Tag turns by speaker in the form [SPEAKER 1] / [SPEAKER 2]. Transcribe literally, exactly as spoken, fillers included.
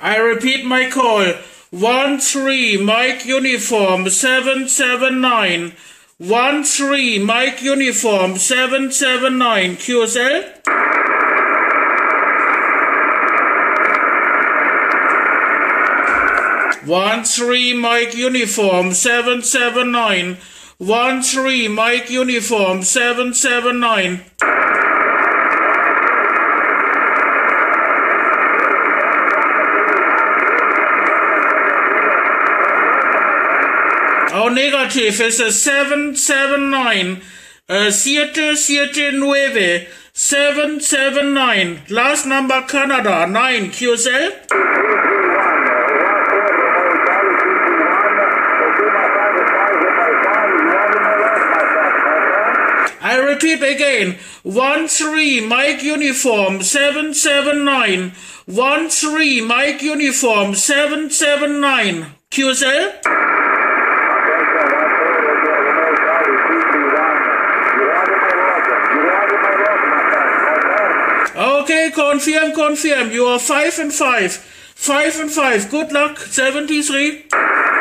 [SPEAKER 1] I repeat my call. One three Mike Uniform seven seven nine. One three Mike Uniform seven seven nine. Q S L. One three Mike Uniform seven seven nine. One three Mike Uniform seven seven nine. Oh, negative is a seven seven nine. Uh, siete siete nueve. seven seven nine. Last number Canada. nine. Q S L. I repeat again. One three Mike Uniform seven seven nine. One three Mike Uniform seven seven nine. Q S L. Okay, confirm, confirm. You are five and five. Five and five. Good luck. seventy-three.